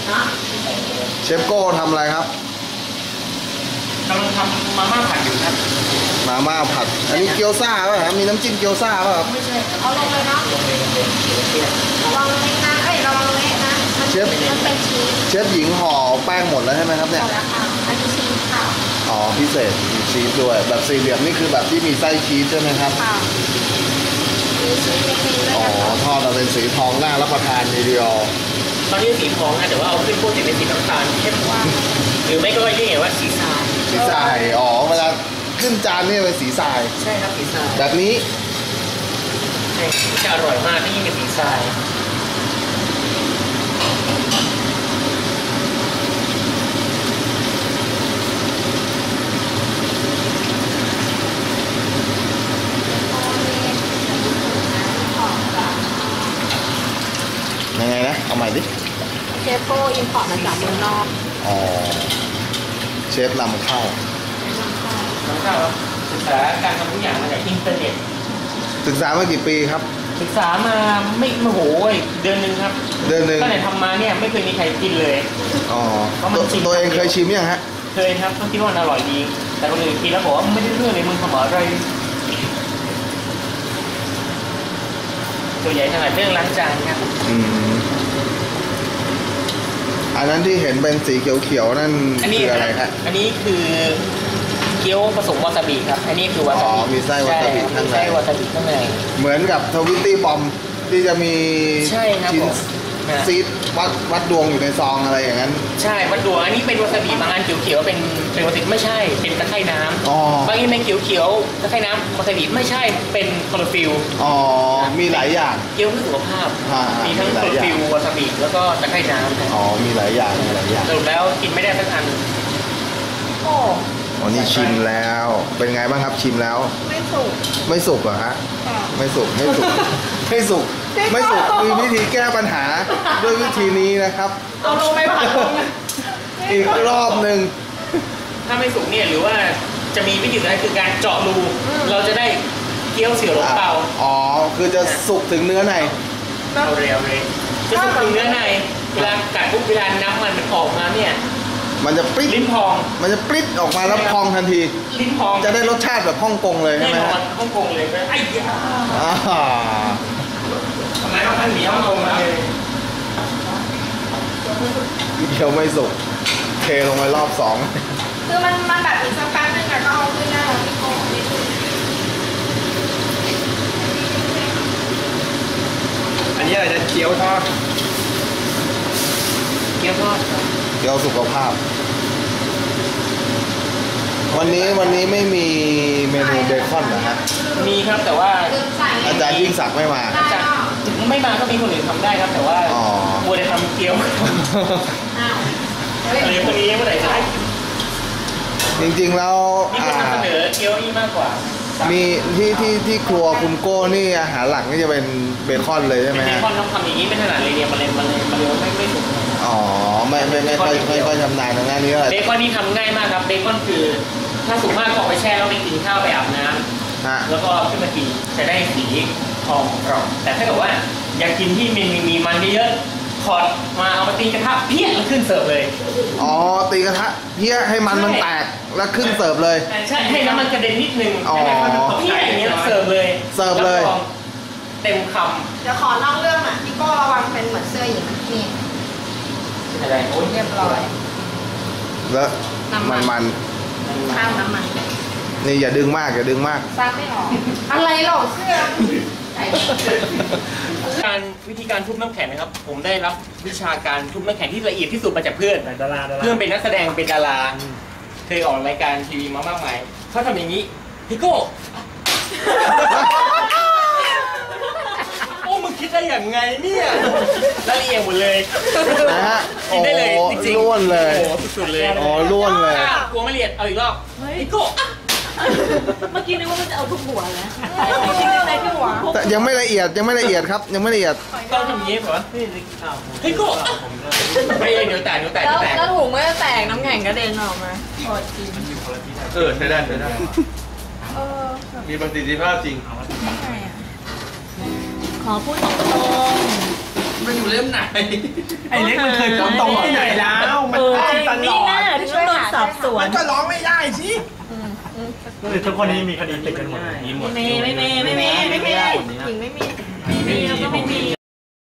เชฟโก้ทำอะไรครับกำลังทำมาม่าผัดอยู่ครับมาม่าผัดอันนี้เกี๊ยวซ่าป่ะครับมีน้ำจิ้มเกี๊ยวซ่าป่ะครับไม่ใช่เอาลงเลยเนาะระวังเละนะระวังเละนะมันเป็นชีสเชฟหญิงห่อแป้งหมดแล้วใช่ไหมครับเนี่ยอันนี้ชีสค่ะอ๋อพิเศษมีชีสด้วยแบบสี่เหลี่ยมนี่คือแบบที่มีไส้ชีสใช่ไหมครับค่ะมีชีสเล็กๆด้วยอ๋อทอดมาเป็นสีทองน่ารับประทานทีเดียวตอนนี้สีทองนะแต่ว่าเอาขึ้นพูดถึงเป็นสีน้ำตาลเข้มกว่าหรือไม่ก็เรียกว่าสีทรายสีทรายอ๋อเวลาขึ้นจานนี่เป็นสีทรายใช่ครับสีทรายแบบนี้ใช่จะอร่อยมากถ้ายิ่งเป็นสีทรายยังไงนะเอาใหม่ดิเชฟโก้อินพอร์ตมาจากเมืองนอกอ๋อเชฟนำเข้าศึกษาการทำทุกอย่างมาจากอินเทอร์เน็ตศึกษามากี่ปีครับศึกษามาไม่โหเดือนหนึ่งครับเดือนหนึ่งตั้งแต่ทำมาเนี่ยไม่เคยมีใครกินเลยอ๋อตัวเองเคยชิมยังฮะเคยครับต้องคิดว่ามันอร่อยดีแต่คนอื่นกินแล้วบอกว่าไม่ได้เรื่องเลยมึงทำอะไรตัวใหญ่ขนาดเรื่องล้างจานครับอันนั้นที่เห็นเป็นสีเขียวๆนั่นคืออะไรครับอันนี้คือเกี๊ยวผสมวาซาบิครับอันนี้คือวาซาบิมีไส้วาซาบิข้างในไส้วาซาบิข้างในเหมือนกับทวิตตี้บอมที่จะมีชิ้นซีดวัดดวงอยู่ในซองอะไรอย่างนั้นใช่วัดดวงอันนี้เป็นวาซาบิบางอันเขียวๆเป็นวาซาบิไม่ใช่เป็นตะไคร่น้ำบางอันเป็นเขียวๆตะไคร่น้ำวาซาบิไม่ใช่เป็นคลอโรฟิลอ๋อมีหลายอย่างเกี๊ยวเพื่อสุขภาพมีทั้งคลอโรฟิลวาซาบิแล้วก็ตะไคร่น้ำอ๋อมีหลายอย่างสรุปแล้วกินไม่ได้สักอันวันนี้ชิมแล้วเป็นไงบ้างครับชิมแล้วไม่สุกเหรอฮะไม่สุกมีวิธีแก้ปัญหาด้วยวิธีนี้นะครับเอาลงไม่ผ่านอีกรอบหนึ่งถ้าไม่สุกเนี่ยหรือว่าจะมีวิธีอะไรคือการเจาะรูเราจะได้เกี๊ยวเสี่ยวหลงเปาอ๋อคือจะสุกถึงเนื้อในเอาเร็วเลยจะสุกถึงเนื้อในเวลากัดปุ๊บเวลาน้ำมันออกมาเนี่ยมันจะปริ๊ดลิ้นพองมันจะปริ๊ดออกมาแล้วพองทันทีลิ้นพองจะได้รสชาติแบบฮ่องกงเลยใช่ไหมฮ่องกงเลยไอ้ทำไมต้องหนีฮ่องกงมาเดียวไม่สุกเทลงไปรอบสองคือมันแบบอีกสักแป๊บนึงก็เอาขึ้นได้แล้วพี่โก้อันนี้อะไรจะเกี๊ยวทอดเกี๊ยวทอดเกี๊ยวสุขภาพวันนี้ไม่มีเมนูเบคอนนะฮะมีครับแต่ว่าอาจารย์ยิ่งศักดิ์ไม่มาไม่มาก็มีคนอื่นทำได้ครับแต่ว่ามัวแต่ทำเกี๊ยวอะไรพวกนี้เมื่อไหร่จะได้จริงๆแล้วมีคนนำเสนอเกี๊ยวนี่มากกว่ามีที่ครัวคุณโก้นี่อาหารหลักนี่จะเป็นเบคอนเลยใช่ไหมฮะเบคอนต้องทำอย่างนี้ไม่ถนัดเลยเนี่ยมันเลยไม่ถูกอ๋อไม่ค่อยชำนาญทางด้านนี้เลยเบคอนนี่ทำง่ายมากครับเบคอนคือถ้าสุกมากก็ไปแช่แล้วไปกินข้าวไปอาบน้ำแล้วก็ขึ้นมากินจะได้สีทองกรอบแต่ถ้าเกิดว่าอยากกินที่มีมันเยอะๆถอดมาเอามาตีกระทะเพี้ยแล้วขึ้นเสิร์ฟเลยอ๋อตีกระทะเพี้ยให้มันแตกแล้วขึ้นเสิร์ฟเลยใช่ให้น้ำมันกระเด็นนิดนึงเพี้ยอย่างเงี้ยเสิร์ฟเลยเต็มคำเดี๋ยวขอเล่าเรื่องอ่ะพี่โก้ระวังเป็นเหมือนเสื้อหญิงนี่อะไรโอ้ยเรียบร้อยแล้วมันข้ามน้ำมันนี่อย่าดึงมากซักไม่ออกอะไรหรอกเสื้อวิธีการทุบน้ำแข็งนะครับผมได้รับวิชาการทุบน้ำแข็งที่ละเอียดที่สุดมาจากเพื่อนเป็นนักแสดงเป็นดาราเคยออกรายการทีวีมามากมายเขาทำอย่างนี้พี่โก้โอ้มึงคิดได้อย่างไงเนี่ยละเอียดหมดเลยนะฮะกินได้เลยจริงๆล้วนเลยโอ้สุดๆเลยล้วนเลยกลัวไม่ละเอียดเอาอีกรอบพี่โก้เมื่อกี้นึกว่ามันจะเอาทุกหัวนะอะไรทุกหัวแต่ยังไม่ละเอียดครับยังไม่ละเอียดต้องทำอย่างนี้เหรอพี่โก้ไม่เดี๋ยวแตกแล้วถุงไม่แตกน้ำแข็งกระเด็นออกมาใช้ได้มีประสิทธิภาพจริงขอพูดตรงมันอยู่เล่มไหนไอ้เล็กมันเคยพูดตรงที่ไหนแล้วมันอ้างตลนี่อดน่าถึงต้องโดนสอบสวนมันก็ร้องไม่ได้สิทุกคนนี้มีคดีติดกันหมดไม่มีหญิงไม่มี